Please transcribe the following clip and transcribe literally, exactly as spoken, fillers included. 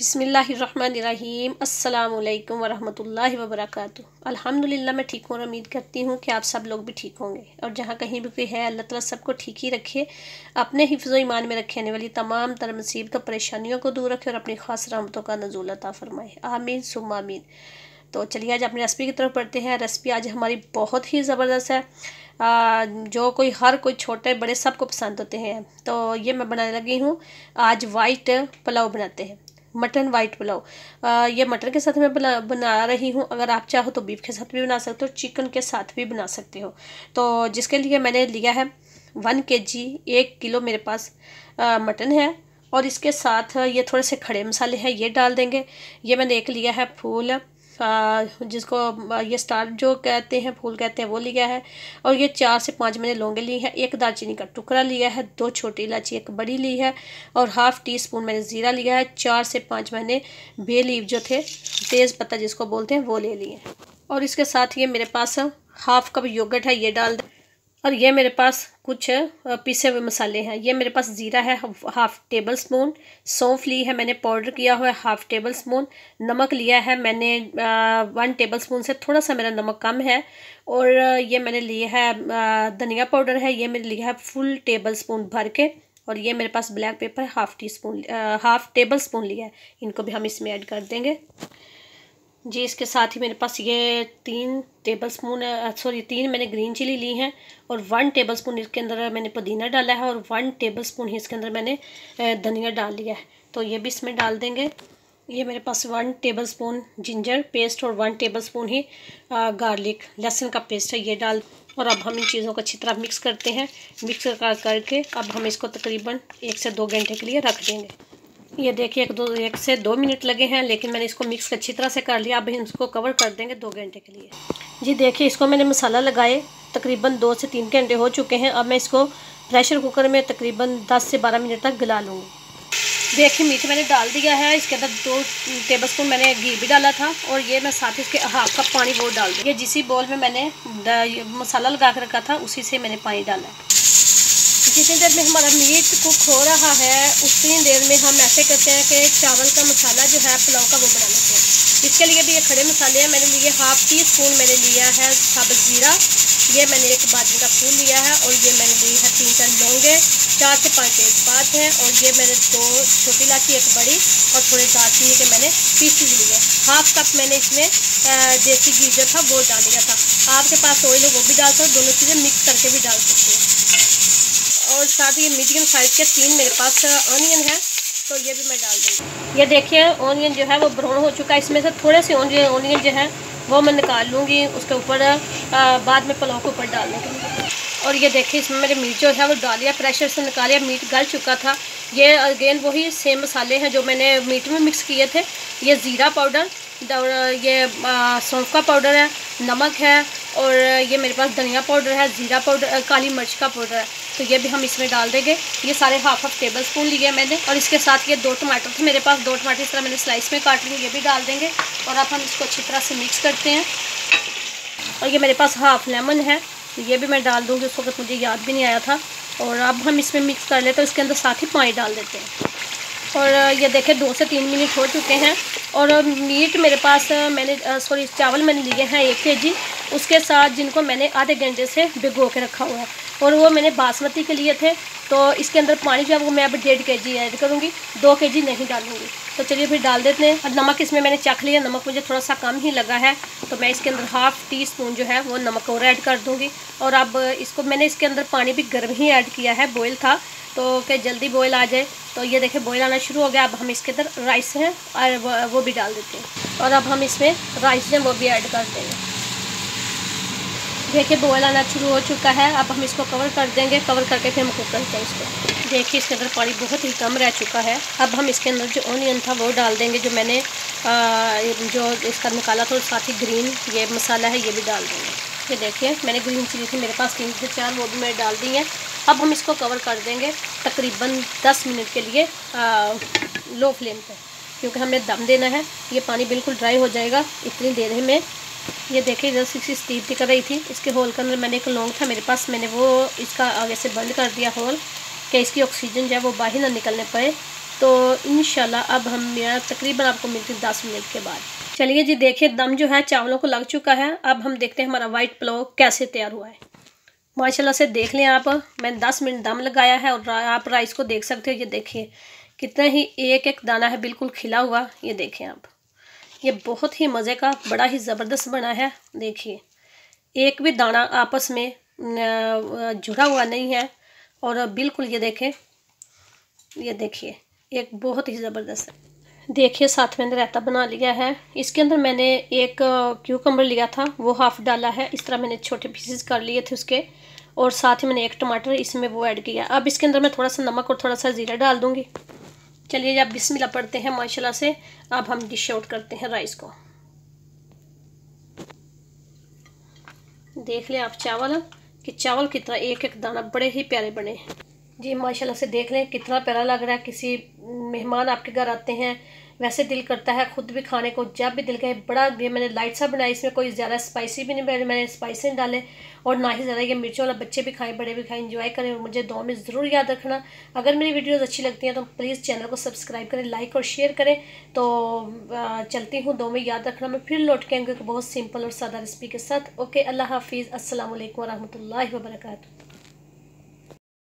बिस्मिल्लाहिर्रहमानिर्रहीम अस्सलामुअलैकुम वरहमतुल्लाहि वबरकातुहू। अल्हम्दुलिल्लाह मैं ठीक हूँ और उम्मीद करती हूँ कि आप सब लोग भी ठीक होंगे और जहाँ कहीं भी कोई है अल्लाह ताला सबको ठीक ही रखे, अपने हिफ्ज़ ईमान में रखे, आने वाली तमाम तर मुसीबतों परेशानियों को दूर रखे और अपनी ख़ास रहमतों का नज़ूल अता फरमाए, आमीन सुम्मा आमीन। तो चलिए आज अपनी रेसिपी की तरफ बढ़ते हैं। रेसिपी आज हमारी बहुत ही ज़बरदस्त है, आ, जो कोई हर कोई छोटे बड़े सबको पसंद होते हैं। तो ये मैं बनाने लगी हूँ, आज वाइट पुलाव बनाते हैं, मटन वाइट पुलाव। ये मटन के साथ मैं बना बना रही हूँ। अगर आप चाहो तो बीफ के साथ भी बना सकते हो, चिकन के साथ भी बना सकते हो। तो जिसके लिए मैंने लिया है वन के जी, एक किलो मेरे पास आ, मटन है और इसके साथ ये थोड़े से खड़े मसाले हैं, ये डाल देंगे। ये मैंने एक लिया है फूल, आ, जिसको ये स्टार जो कहते हैं, फूल कहते हैं, वो लिया है। और ये चार से पांच मैंने लौंगे ली है, एक दालचीनी का टुकड़ा लिया है, दो छोटी इलायची एक बड़ी ली है और हाफ़ टी स्पून मैंने ज़ीरा लिया है। चार से पांच मैंने बे लीव जो थे, तेज़ पत्ता जिसको बोलते हैं, वो ले लिए। और इसके साथ ये मेरे पास हाफ़ कप योगर्ट है, ये डाल दें। और ये मेरे पास कुछ पिसे हुए मसाले हैं। ये मेरे पास ज़ीरा है हाफ़ टेबल स्पून, सौंफ ली है मैंने पाउडर किया हुआ है हाफ़ टेबल स्पून, नमक लिया है मैंने वन टेबल स्पून से थोड़ा सा मेरा नमक कम है। और ये मैंने लिया है धनिया पाउडर है, ये मैंने लिया है फुल टेबल स्पून भर के। और ये मेरे पास ब्लैक पेपर है half teaspoon, half tablespoon लिया है, इनको भी हम इसमें ऐड कर देंगे जी। इसके साथ ही मेरे पास ये तीन टेबल स्पून सॉरी तीन मैंने ग्रीन चिली ली हैं और वन टेबल स्पून इसके अंदर मैंने पुदीना डाला है और वन टेबल स्पून ही इसके अंदर मैंने धनिया डाल लिया है, तो ये भी इसमें डाल देंगे। ये मेरे पास one tablespoon ginger paste और वन टेबल स्पून ही गार्लिक लहसुन का पेस्ट है, ये डाल। और अब हम इन चीज़ों को अच्छी तरह मिक्स करते हैं। मिक्स कर करके अब हम इसको तकरीबन एक से दो घंटे के लिए रख देंगे। ये देखिए एक दो एक से दो मिनट लगे हैं, लेकिन मैंने इसको मिक्स अच्छी तरह से कर लिया। अब इसको कवर कर देंगे दो घंटे के लिए जी। देखिए इसको मैंने मसाला लगाए तकरीबन दो से तीन घंटे हो चुके हैं। अब मैं इसको प्रेशर कुकर में तकरीबन दस से बारह मिनट तक गला लूँगी। देखिए मीट मैंने डाल दिया है, इसके अंदर दो टेबल स्पून मैंने घी भी डाला था और ये मैं साथ ही इसके हाफ कप पानी वो डाल दिया। ये जिसी बॉल में मैंने मसाला लगा कर रखा था उसी से मैंने पानी डाला है। जितनी देर में हमारा मीट कुक हो रहा है उतनी देर में हम ऐसे करते हैं कि चावल का मसाला जो है पुलाव का वो बना लेते हैं। इसके लिए भी ये खड़े मसाले हैं, मैंने लिए हाफ़ टी स्पून मैंने लिया है साबुत ज़ीरा, ये मैंने एक बाजरे का फूल लिया है और ये मैंने ली है तीन चार लौंगे, चार से पाँच तेज़पात हैं और ये मैंने दो छोटी इलायची एक बड़ी और थोड़े दालचीनी के मैंने पीसी लिए। हाफ कप मैंने इसमें देसी घी जो था वो डाल दिया था। आपके पास ऑयल है वो भी डाल सकते, दोनों चीज़ें मिक्स करके भी डाल सकते हैं। और साथ ही मीडियम साइज़ के तीन मेरे पास ऑनियन है, तो ये भी मैं डाल दूँगी। ये देखिए ऑनियन जो है वो ब्राउन हो चुका है, इसमें से थोड़े से ऑनियन जो है वो मैं निकाल लूँगी, उसके ऊपर बाद में पुलाव के ऊपर डालने के लिए। और ये देखिए इसमें मैंने मीट जो है वो डाल लिया, प्रेशर से निकालिया, मीट गल चुका था। ये अगेन वही सेम मसाले हैं जो मैंने मीट में मिक्स किए थे। ये ज़ीरा पाउडर, ये सौंफ का पाउडर है, नमक है और ये मेरे पास धनिया पाउडर है, ज़ीरा पाउडर, काली मिर्च का पाउडर है, तो ये भी हम इसमें डाल देंगे। ये सारे हाफ हाफ टेबल स्पून लिए मैंने। और इसके साथ ये दो टमाटर थे मेरे पास, दो टमाटर इस तरह मैंने स्लाइस में काट लिए, ये भी डाल देंगे। और अब हम इसको अच्छी तरह से मिक्स करते हैं। और ये मेरे पास हाफ लेमन है, ये भी मैं डाल दूँगी, उस वक्त मुझे याद भी नहीं आया था। और अब हम इसमें मिक्स कर लेते हैं, इसके अंदर साथ ही पानी डाल देते हैं। और ये देखें दो से तीन मिनट हो चुके हैं। और मीट मेरे पास मैंने सॉरी चावल मैंने लिए हैं एक के जी, उसके साथ जिनको मैंने आधे घंटे से भिगो के रखा हुआ है और वो मैंने बासमती के लिए थे। तो इसके अंदर पानी जो है वो मैं अब डेढ़ के जी ऐड करूँगी, दो के जी नहीं डालूँगी। तो चलिए फिर डाल देते हैं। और नमक इसमें मैंने चख लिया, नमक मुझे थोड़ा सा कम ही लगा है, तो मैं इसके अंदर हाफ़ टी स्पून जो है वो नमक और ऐड कर दूँगी। और अब इसको मैंने इसके अंदर पानी भी गर्म ही ऐड किया है, बॉयल था तो कि जल्दी बॉयल आ जाए। तो ये देखिए बॉयल आना शुरू हो गया। अब हम इसके अंदर राइस हैं और वो भी डाल देते हैं। और अब हम इसमें राइस हैं वो भी ऐड कर देंगे। देखिए बॉयल आना शुरू हो चुका है। अब हम इसको कवर कर देंगे, कवर करके फिर हम कुक करते हैं इसको। देखिए इसके अंदर पानी बहुत ही कम रह चुका है। अब हम इसके अंदर जो ऑनियन था वो डाल देंगे, जो मैंने आ, जो इसका निकाला था, और साथ ही ग्रीन ये मसाला है ये भी डाल देंगे। ये देखिए मैंने ग्रीन चिली थी मेरे पास तीन से चार, वो भी मैं डाल दी हैं। अब हम इसको कवर कर देंगे तकरीबन दस मिनट के लिए आ, लो फ्लेम पे, क्योंकि हमें दम देना है। ये पानी बिल्कुल ड्राई हो जाएगा इतनी देर में। ये देखिए इधर से स्टीम निकल रही थी, इसके होल के अंदर मैंने एक लौंग था मेरे पास, मैंने वो इसका आगे से बंद कर दिया होल, कि इसकी ऑक्सीजन जो है वो बाहर ना निकलने पाए। तो इंशाल्लाह अब हम यहाँ तकरीबन आपको मिलते हैं दस मिनट के बाद। चलिए जी, देखिए दम जो है चावलों को लग चुका है। अब हम देखते हैं हमारा वाइट पुलाव कैसे तैयार हुआ है। माशाल्लाह से देख लें आप, मैंने दस मिनट दम लगाया है और आप राइस को देख सकते हो। ये देखिए कितना ही एक एक दाना है बिल्कुल खिला हुआ। ये देखें आप, ये बहुत ही मज़े का बड़ा ही ज़बरदस्त बना है। देखिए एक भी दाना आपस में जुड़ा हुआ नहीं है और बिल्कुल ये देखें, ये देखिए एक बहुत ही ज़बरदस्त है। देखिए साथ में रायता बना लिया है। इसके अंदर मैंने एक क्यूकम्बर लिया था, वो हाफ डाला है। इस तरह मैंने छोटे पीसेस कर लिए थे उसके, और साथ ही मैंने एक टमाटर इसमें वो ऐड किया। अब इसके अंदर मैं थोड़ा सा नमक और थोड़ा सा ज़ीरा डाल दूँगी। चलिए अब बिस्मिल्लाह पढ़ते हैं माशाल्लाह से। अब हम डिश आउट करते हैं राइस को। देख लें आप चावल कि चावल कितना एक एक दाना बड़े ही प्यारे बने जी। माशाल्लाह से देख लें कितना प्यारा लग रहा है। किसी मेहमान आपके घर आते हैं, वैसे दिल करता है खुद भी खाने को। जब भी दिल करे बड़ा, ये मैंने लाइट सा बनाया, इसमें कोई ज़्यादा स्पाइसी भी नहीं, मैंने स्पाइसी नहीं डाले और ना ही ज़्यादा ये मिर्चों वाला। बच्चे भी खाएं, बड़े भी खाएं, एंजॉय करें। और मुझे दुआ में ज़रूर याद रखना। अगर मेरी वीडियोज़ अच्छी लगती हैं तो प्लीज़ चैनल को सब्सक्राइब करें, लाइक और शेयर करें। तो चलती हूँ, दुआ में याद रखना। मैं फिर लौट के आऊँगी बहुत सिंपल और सादा रेसिपी के साथ। ओके, अल्लाह हाफिज़, अस्सलाम वालेकुम व रहमतुल्लाहि व बरकातहू।